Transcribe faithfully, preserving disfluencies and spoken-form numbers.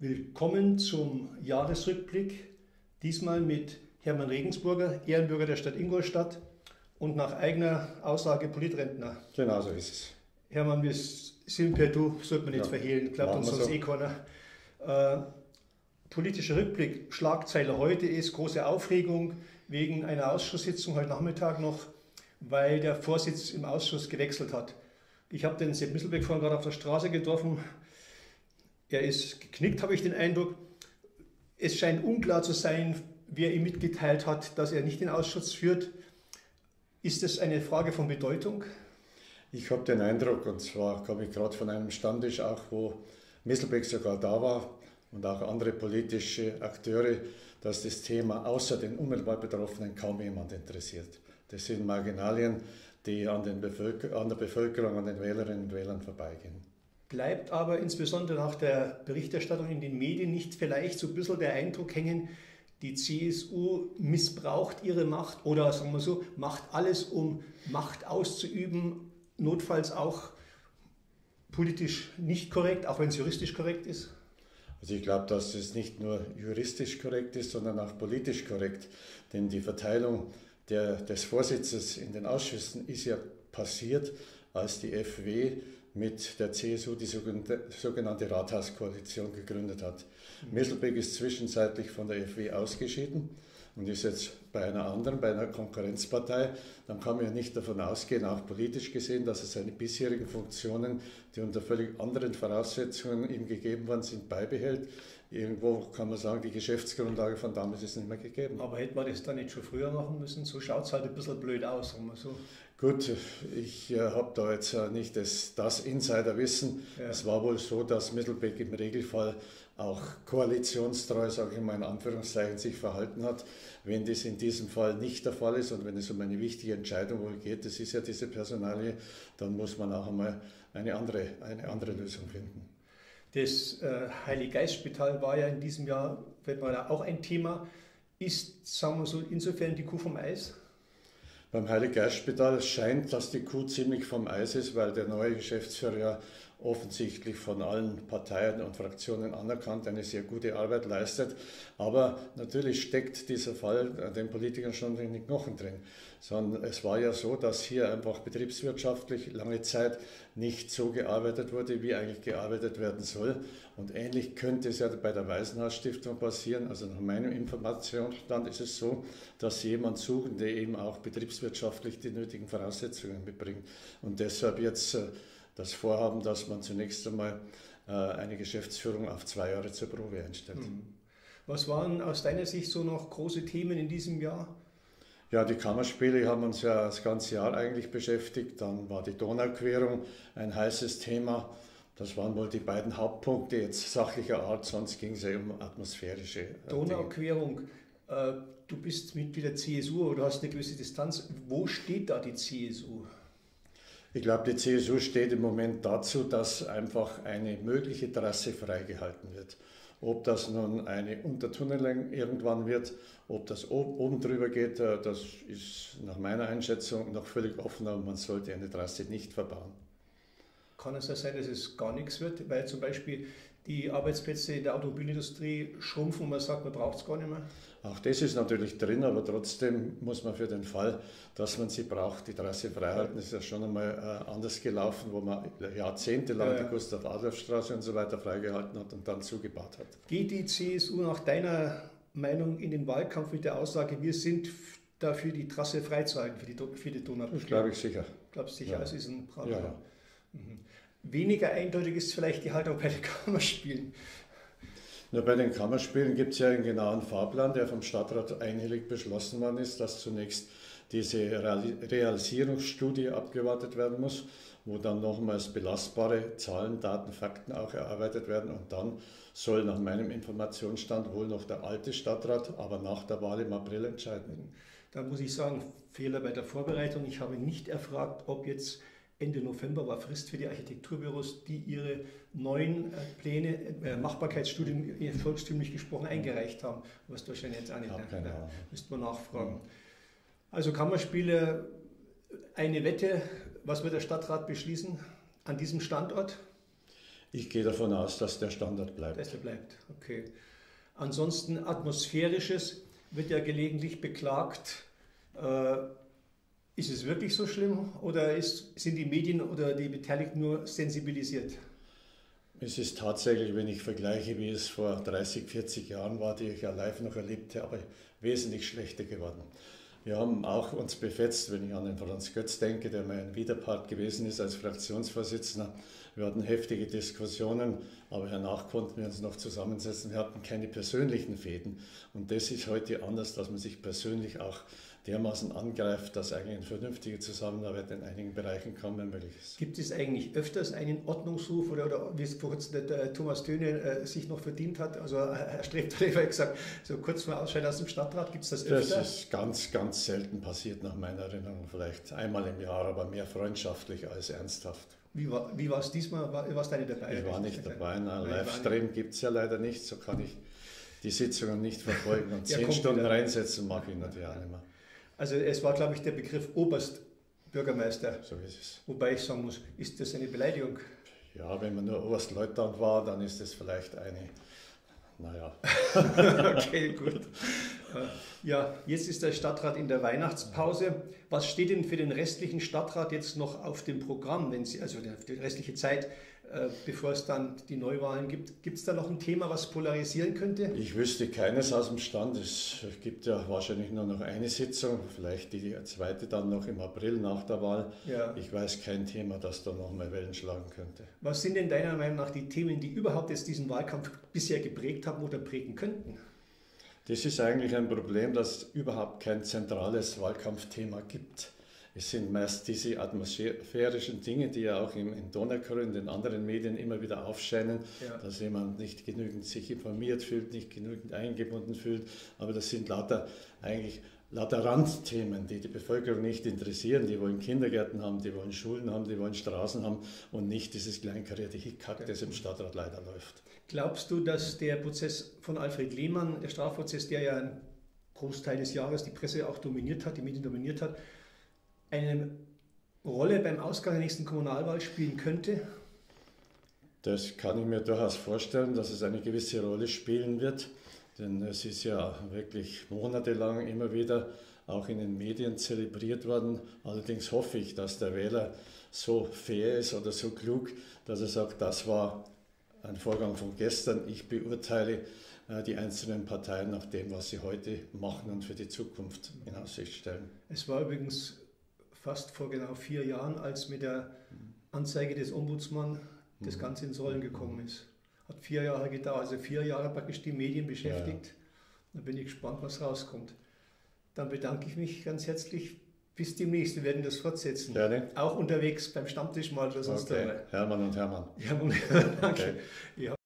Willkommen zum Jahresrückblick, diesmal mit Hermann Regensburger, Ehrenbürger der Stadt Ingolstadt und nach eigener Aussage Politrentner. Genau so ist es. Hermann, wir sind per Du, sollte man nicht Ja, verhehlen, klappt uns sonst so. eh keiner. Äh, politischer Rückblick, Schlagzeile heute ist große Aufregung wegen einer Ausschusssitzung heute Nachmittag noch, weil der Vorsitz im Ausschuss gewechselt hat. Ich habe den Sepp Misselbeck vorhin gerade auf der Straße getroffen. Er ist geknickt, habe ich den Eindruck. Es scheint unklar zu sein, wer ihm mitgeteilt hat, dass er nicht den Ausschuss führt. Ist das eine Frage von Bedeutung? Ich habe den Eindruck, und zwar komme ich gerade von einem Stammtisch, auch wo Misselbeck sogar da war und auch andere politische Akteure, dass das Thema außer den unmittelbar Betroffenen kaum jemand interessiert. Das sind Marginalien, die an, den Bevölker an der Bevölkerung, an den Wählerinnen und Wählern vorbeigehen. Bleibt aber insbesondere nach der Berichterstattung in den Medien nicht vielleicht so ein bisschen der Eindruck hängen, die C S U missbraucht ihre Macht oder sagen wir so, macht alles, um Macht auszuüben, notfalls auch politisch nicht korrekt, auch wenn es juristisch korrekt ist? Also ich glaube, dass es nicht nur juristisch korrekt ist, sondern auch politisch korrekt. Denn die Verteilung der, des Vorsitzes in den Ausschüssen ist ja passiert, als die F W mit der C S U die sogenannte, sogenannte Rathauskoalition gegründet hat. Mhm. Misselbeck ist zwischenzeitlich von der F W ausgeschieden und ist jetzt bei einer anderen, bei einer Konkurrenzpartei. Dann kann man ja nicht davon ausgehen, auch politisch gesehen, dass er seine bisherigen Funktionen, die unter völlig anderen Voraussetzungen ihm gegeben worden sind, beibehält. Irgendwo kann man sagen, die Geschäftsgrundlage von damals ist nicht mehr gegeben. Aber hätte man das dann nicht schon früher machen müssen? So schaut es halt ein bisschen blöd aus, sagen wir so. Gut, ich äh, habe da jetzt äh, nicht das, das Insiderwissen. Ja. Es war wohl so, dass Misselbeck im Regelfall auch koalitionstreu, sage ich mal in Anführungszeichen, sich verhalten hat. Wenn das in diesem Fall nicht der Fall ist und wenn es um eine wichtige Entscheidung wohl geht, das ist ja diese Personalie, dann muss man auch einmal eine andere, eine andere Lösung finden. Das äh, Heilig-Geist-Spital war ja in diesem Jahr auch ein Thema. Ist, sagen wir so, insofern die Kuh vom Eis? Beim Heilig-Geist-Spital scheint, dass die Kuh ziemlich vom Eis ist, weil der neue Geschäftsführer ja offensichtlich von allen Parteien und Fraktionen anerkannt eine sehr gute Arbeit leistet. Aber natürlich steckt dieser Fall den Politikern schon in den Knochen drin. Sondern es war ja so, dass hier einfach betriebswirtschaftlich lange Zeit nicht so gearbeitet wurde, wie eigentlich gearbeitet werden soll. Und ähnlich könnte es ja bei der Waisenhausstiftung passieren. Also nach meinem Informationsstand ist es so, dass sie jemanden suchen, der eben auch betriebswirtschaftlich die nötigen Voraussetzungen mitbringt. Und deshalb jetzt das Vorhaben, dass man zunächst einmal eine Geschäftsführung auf zwei Jahre zur Probe einstellt. Was waren aus deiner Sicht so noch große Themen in diesem Jahr? Ja, die Kammerspiele haben uns ja das ganze Jahr eigentlich beschäftigt. Dann war die Donauquerung ein heißes Thema. Das waren wohl die beiden Hauptpunkte jetzt sachlicher Art, sonst ging es ja um atmosphärische Dinge. Donauquerung, äh, du bist Mitglied der C S U oder hast eine gewisse Distanz. Wo steht da die C S U? Ich glaube, die C S U steht im Moment dazu, dass einfach eine mögliche Trasse freigehalten wird. Ob das nun eine Untertunnelung irgendwann wird, ob das oben drüber geht, das ist nach meiner Einschätzung noch völlig offen, aber man sollte eine Trasse nicht verbauen. Kann es ja sein, dass es gar nichts wird, weil zum Beispiel die Arbeitsplätze in der Automobilindustrie schrumpfen und man sagt, man braucht es gar nicht mehr? Auch das ist natürlich drin, aber trotzdem muss man für den Fall, dass man sie braucht, die Trasse freihalten. Das ist ja schon einmal äh, anders gelaufen, wo man jahrzehntelang ja, ja. die Gustav-Adolf-Straße und so weiter freigehalten hat und dann zugebaut hat. Geht die C S U nach deiner Meinung in den Wahlkampf mit der Aussage, wir sind dafür, die Trasse freizuhalten für die, für die Donau? Das glaube ich sicher. Glaubst du sicher, ja. das ist ein Brand. Ja, ja. Mhm. Weniger eindeutig ist vielleicht die Haltung bei den Kammerspielen. Nur bei den Kammerspielen gibt es ja einen genauen Fahrplan, der vom Stadtrat einhellig beschlossen worden ist, dass zunächst diese Realisierungsstudie abgewartet werden muss, wo dann nochmals belastbare Zahlen, Daten, Fakten auch erarbeitet werden und dann soll nach meinem Informationsstand wohl noch der alte Stadtrat, aber nach der Wahl im April entscheiden. Da muss ich sagen, Fehler bei der Vorbereitung. Ich habe nicht erfragt, ob jetzt Ende November war Frist für die Architekturbüros, die ihre neuen Pläne, äh, Machbarkeitsstudien, volkstümlich gesprochen, eingereicht haben. Was wahrscheinlich jetzt auch nicht. Keine Ahnung. Müsste man nachfragen. Also Kammerspiele, eine Wette, was wird der Stadtrat beschließen an diesem Standort? Ich gehe davon aus, dass der Standard bleibt. Dass der bleibt, okay. Ansonsten Atmosphärisches wird ja gelegentlich beklagt. Äh, ist es wirklich so schlimm oder ist, sind die Medien oder die Beteiligten nur sensibilisiert? Es ist tatsächlich, wenn ich vergleiche, wie es vor dreißig, vierzig Jahren war, die ich ja live noch erlebte, aber wesentlich schlechter geworden. Wir haben auch uns befetzt, wenn ich an den Franz Götz denke, der mein Widerpart gewesen ist als Fraktionsvorsitzender. Wir hatten heftige Diskussionen, aber danach konnten wir uns noch zusammensetzen. Wir hatten keine persönlichen Fäden. Und das ist heute anders, dass man sich persönlich auch dermaßen angreift, dass eigentlich eine vernünftige Zusammenarbeit in einigen Bereichen kaum mehr möglich ist. Gibt es eigentlich öfters einen Ordnungsruf oder, oder wie es vor kurzem der, der Thomas Töne äh, sich noch verdient hat? Also Herr Strebt hat immer gesagt, so kurz vor Ausscheiden aus dem Stadtrat, gibt es das öfter? Das ist ganz, ganz selten passiert nach meiner Erinnerung. Vielleicht einmal im Jahr, aber mehr freundschaftlich als ernsthaft. Wie war wie es diesmal? War, warst du nicht dabei? Ich war nicht dabei. Nein, Livestream gibt es ja leider nicht, so kann ich die Sitzungen nicht verfolgen. Und ja, zehn Stunden wieder reinsetzen mag ich natürlich auch nicht mehr. Also es war, glaube ich, der Begriff Oberstbürgermeister. So ist es. Wobei ich sagen muss, ist das eine Beleidigung? Ja, wenn man nur Oberstleutnant war, dann ist das vielleicht eine, naja. Okay, gut. Ja, jetzt ist der Stadtrat in der Weihnachtspause. Was steht denn für den restlichen Stadtrat jetzt noch auf dem Programm, wenn Sie, also die restliche Zeit, bevor es dann die Neuwahlen gibt? Gibt es da noch ein Thema, was polarisieren könnte? Ich wüsste keines aus dem Stand. Es gibt ja wahrscheinlich nur noch eine Sitzung, vielleicht die zweite dann noch im April nach der Wahl. Ja. Ich weiß kein Thema, das da noch mal Wellen schlagen könnte. Was sind denn deiner Meinung nach die Themen, die überhaupt jetzt diesen Wahlkampf bisher geprägt haben oder prägen könnten? Das ist eigentlich ein Problem, dass es überhaupt kein zentrales Wahlkampfthema gibt. Es sind meist diese atmosphärischen Dinge, die ja auch im, in Donaukreuz und den anderen Medien immer wieder aufscheinen, ja. Dass jemand nicht genügend sich informiert fühlt, nicht genügend eingebunden fühlt. Aber das sind lauter, eigentlich lauter Randthemen, die die Bevölkerung nicht interessieren. Die wollen Kindergärten haben, die wollen Schulen haben, die wollen Straßen haben und nicht dieses kleinkarierte Hickhack, das im Stadtrat leider läuft. Glaubst du, dass der Prozess von Alfred Lehmann, der Strafprozess, der ja einen Großteil des Jahres die Presse auch dominiert hat, die Medien dominiert hat, eine Rolle beim Ausgang der nächsten Kommunalwahl spielen könnte? Das kann ich mir durchaus vorstellen, dass es eine gewisse Rolle spielen wird, denn es ist ja wirklich monatelang immer wieder auch in den Medien zelebriert worden. Allerdings hoffe ich, dass der Wähler so fair ist oder so klug, dass er sagt, das war ein Vorgang von gestern. Ich beurteile die einzelnen Parteien nach dem, was sie heute machen und für die Zukunft in Aussicht stellen. Es war übrigens fast vor genau vier Jahren, als mit der Anzeige des Ombudsmann das Ganze ins Rollen gekommen ist. Hat vier Jahre gedauert, also vier Jahre praktisch die Medien beschäftigt. Ja. Da bin ich gespannt, was rauskommt. Dann bedanke ich mich ganz herzlich. Bis demnächst, wir werden das fortsetzen. Gerne. Auch unterwegs beim Stammtisch mal oder sonst okay. Hermann und Hermann. Hermann, danke. Okay. Ja.